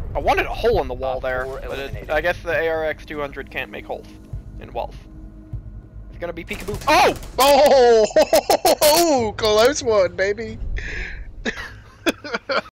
I wanted a hole in the wall Op there, 4 but eliminated. I guess the ARX 200 can't make holes in walls. It's gonna be peekaboo. Oh! Oh, close one, baby.